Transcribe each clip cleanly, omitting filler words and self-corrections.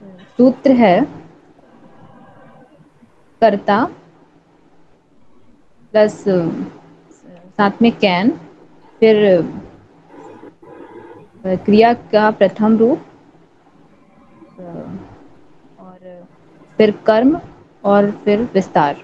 सूत्र है कर्ता प्लस साथ में कैन, फिर क्रिया का प्रथम रूप, और फिर कर्म, और फिर विस्तार।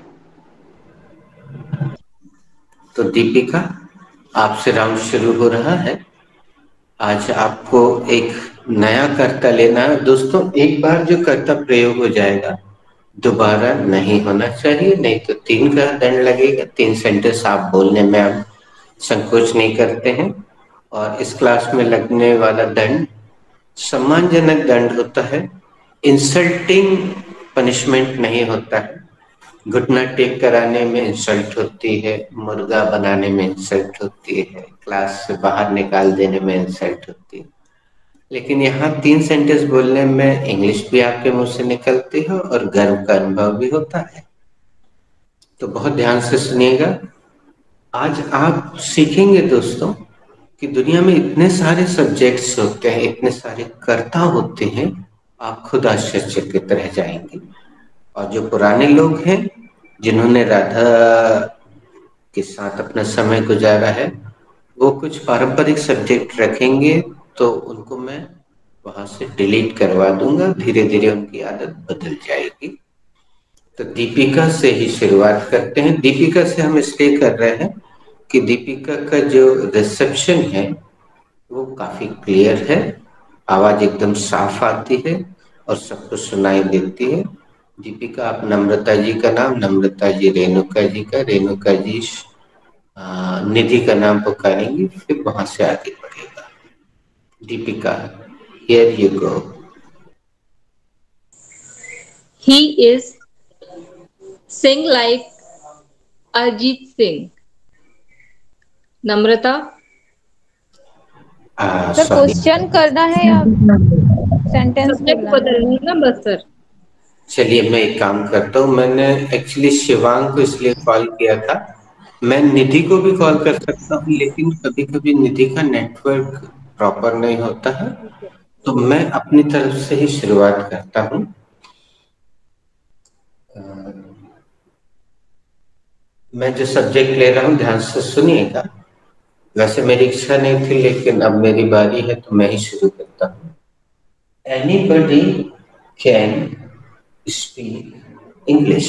तो दीपिका, आपसे राउंड शुरू हो रहा है। आज आपको एक नया कर्ता लेना है। दोस्तों, एक बार जो कर्ता प्रयोग हो जाएगा दोबारा नहीं होना चाहिए, नहीं तो 3 का दंड लगेगा। 3 सेंटेंस आप बोलने में अब संकोच नहीं करते हैं। और इस क्लास में लगने वाला दंड सम्मानजनक दंड होता है, इंसल्टिंग पनिशमेंट नहीं होता है। घुटना टेक कराने में इंसल्ट होती है, मुर्गा बनाने में इंसल्ट होती है, क्लास से बाहर निकाल देने में इंसल्ट होती है। लेकिन यहाँ 3 सेंटेंस बोलने में इंग्लिश भी आपके मुंह से निकलती है और गर्व का अनुभव भी होता है। तो बहुत ध्यान से सुनिएगा। आज आप सीखेंगे दोस्तों कि दुनिया में इतने सारे सब्जेक्ट्स होते हैं, इतने सारे कर्ता होते हैं, आप खुद आश्चर्यचकित रह जाएंगे। और जो पुराने लोग हैं जिन्होंने राधा के साथ अपना समय गुजारा है, वो कुछ पारंपरिक सब्जेक्ट रखेंगे, तो उनको मैं वहां से डिलीट करवा दूंगा। धीरे धीरे उनकी आदत बदल जाएगी। तो दीपिका से ही शुरुआत करते हैं। दीपिका से हम इसलिए कर रहे हैं कि दीपिका का जो रिसेप्शन है वो काफी क्लियर है, आवाज एकदम साफ आती है और सबको सुनाई देती है। दीपिका, आप नम्रता जी का नाम, नम्रता जी रेणुका जी का, रेणुका जी निधि का नाम पुकारेंगी, फिर वहां से आगे बढ़ेगा। Deepika, here you go. He is sing like Arjit Singh. Namrata. Sir question करना है या सेंटेंस सब्जेक्ट बोलना है? बदलनी ना बस सर। चलिए, मैं एक काम करता हूँ। मैंने एक्चुअली शिवांग को इसलिए कॉल किया था, मैं निधि को भी कॉल कर सकता हूँ, लेकिन कभी कभी निधि का नेटवर्क प्रॉपर नहीं होता है, तो मैं अपनी तरफ से ही शुरुआत करता हूँ। मैं जो सब्जेक्ट ले रहा हूँ ध्यान से सुनिएगा। वैसे मेरी इच्छा नहीं थी, लेकिन अब मेरी बारी है तो मैं ही शुरू करता हूँ। Anybody can speak English.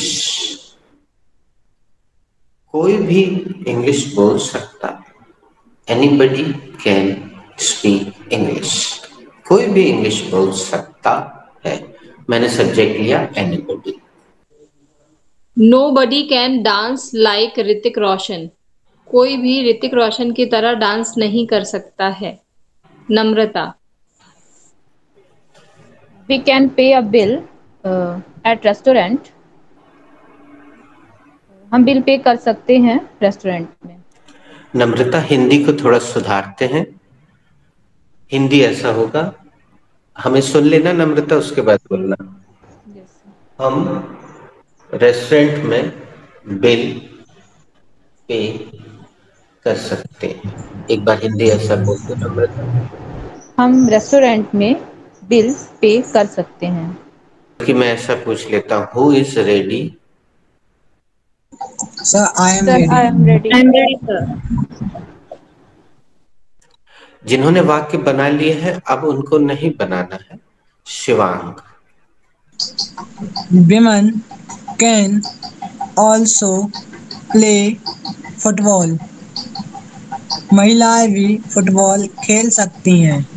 कोई भी इंग्लिश बोल सकता है। Anybody can speak English. कोई भी इंग्लिश बोल सकता है। मैंने सब्जेक्ट लिया anybody. Nobody can dance like Hrithik Roshan. कोई भी ऋतिक रोशन की तरह डांस नहीं कर सकता है। Namrata. We can pay a bill at restaurant. हम बिल पे कर सकते हैं रेस्टोरेंट में। नम्रता, हिंदी को थोड़ा सुधारते हैं। हिंदी ऐसा होगा, हमें सुन लेना नम्रता, उसके बाद बोलना। हम रेस्टोरेंट में बिल पे कर सकते हैं। एक बार हिंदी ऐसा बोल दो नम्रता। हम रेस्टोरेंट में बिल पे कर सकते हैं। कि मैं ऐसा पूछ लेता हूँ, who is ready? Sir, I am sir I ready. Am ready. I am ready sir. जिन्होंने वाक्य बना लिए हैं अब उनको नहीं बनाना है। Shivang. Women can also play football. महिलाएं भी फुटबॉल खेल सकती हैं।